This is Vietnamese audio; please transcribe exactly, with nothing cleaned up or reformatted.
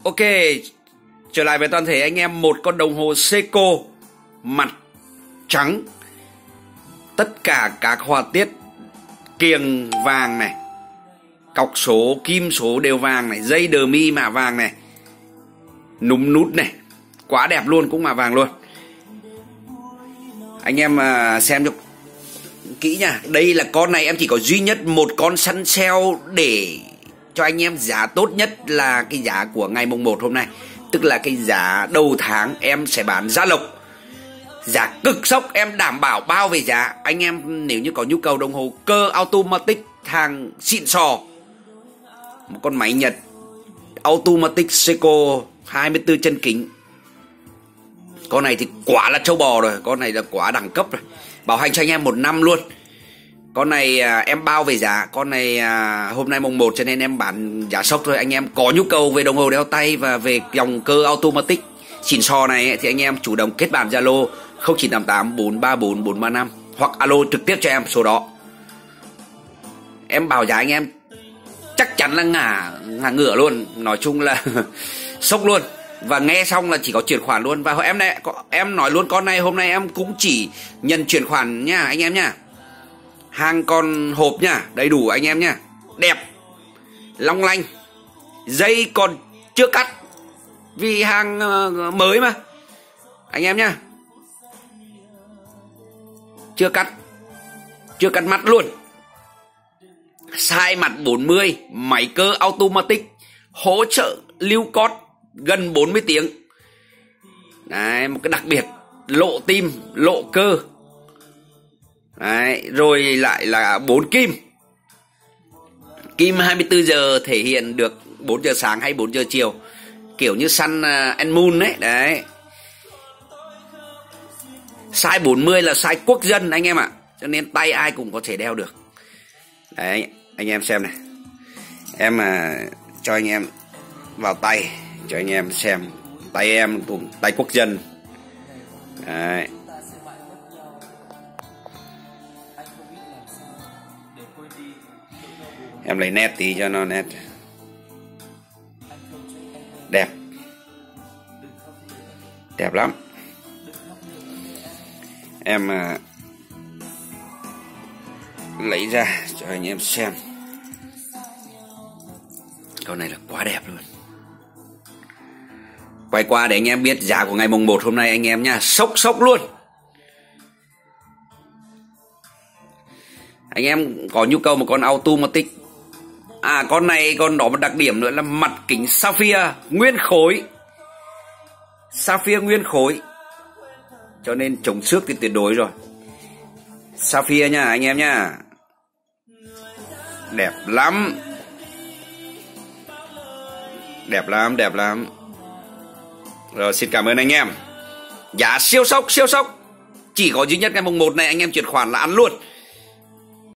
Ok, trở lại với toàn thể anh em, một con đồng hồ Seiko mặt trắng, tất cả các họa tiết kiềng vàng này, cọc số, kim số đều vàng này, dây đờ mi mạ vàng này, núm nút này, quá đẹp luôn, cũng mạ vàng luôn. Anh em xem cho kỹ nha. Đây là con này em chỉ có duy nhất một con săn sale để cho anh em giá tốt nhất là cái giá của ngày mùng một hôm nay. Tức là cái giá đầu tháng em sẽ bán giá lộc, giá cực sốc, em đảm bảo bao về giá. Anh em nếu như có nhu cầu đồng hồ cơ automatic hàng xịn sò, một con máy Nhật automatic Seiko hai mươi tư chân kính, con này thì quá là trâu bò rồi, con này là quá đẳng cấp rồi, bảo hành cho anh em một năm luôn. Con này à, em bao về giá. Con này à, hôm nay mùng một cho nên em bán giá sốc thôi. Anh em có nhu cầu về đồng hồ đeo tay và về dòng cơ automatic xịn sò này ấy, thì anh em chủ động kết bạn Zalo không chín tám tám bốn ba bốn bốn ba năm hoặc alo trực tiếp cho em số đó. Em bảo giá anh em chắc chắn là ngả ngả ngửa luôn, nói chung là sốc luôn. Và nghe xong là chỉ có chuyển khoản luôn. Và em này em nói luôn, con này hôm nay em cũng chỉ nhận chuyển khoản nha anh em nha. Hàng còn hộp nha, đầy đủ anh em nha, đẹp long lanh, dây còn chưa cắt vì hàng uh, mới mà anh em nha, chưa cắt, chưa cắt mắt luôn. Size mặt bốn mươi, máy cơ automatic, hỗ trợ lưu cót gần bốn mươi tiếng. Đấy, một cái đặc biệt lộ tim, lộ cơ. Đấy, rồi lại là bốn kim. Kim hai mươi tư giờ thể hiện được bốn giờ sáng hay bốn giờ chiều, kiểu như Sun and Moon ấy. Đấy. Size bốn mươi là size quốc dân anh em ạ, cho nên tay ai cũng có thể đeo được. Đấy, anh em xem này. Em mà cho anh em vào tay, cho anh em xem. Tay em cũng tay quốc dân. Đấy. Em lấy nét tí cho nó nét. Đẹp. Đẹp lắm. Em à, lấy ra cho anh em xem. Con này là quá đẹp luôn. Quay qua để anh em biết giá của ngày mùng một hôm nay anh em nha. Sốc sốc luôn. Anh em có nhu cầu một con automatic. À, con này còn có một đặc điểm nữa là mặt kính sapphire nguyên khối. Sapphire nguyên khối, cho nên chống xước thì tuyệt đối rồi. Sapphire nha anh em nha. Đẹp lắm. Đẹp lắm, đẹp lắm. Rồi, xin cảm ơn anh em. Giá siêu sốc, siêu sốc. Chỉ có duy nhất ngày mùng một này anh em chuyển khoản là ăn luôn.